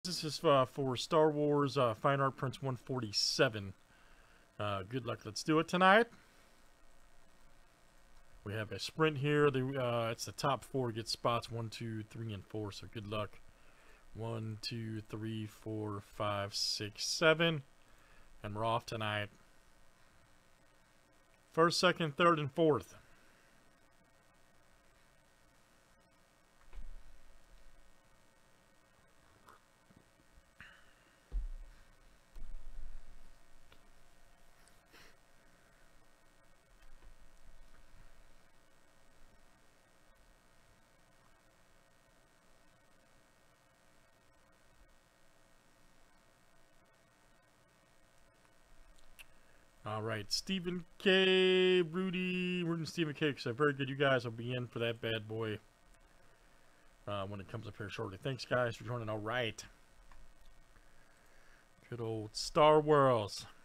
This is for Star Wars Fine Art Prints 147. Good luck. Let's do it tonight. We have a sprint here. It's the top four get spots 1, 2, 3, and 4. So good luck. 1, 2, 3, 4, 5, 6, 7, and we're off tonight. First, second, third, and fourth. All right, Stephen K, Rudy and Stephen K. So very good. You guys will be in for that bad boy when it comes up here shortly. Thanks, guys, for joining. All right, good old Star Wars.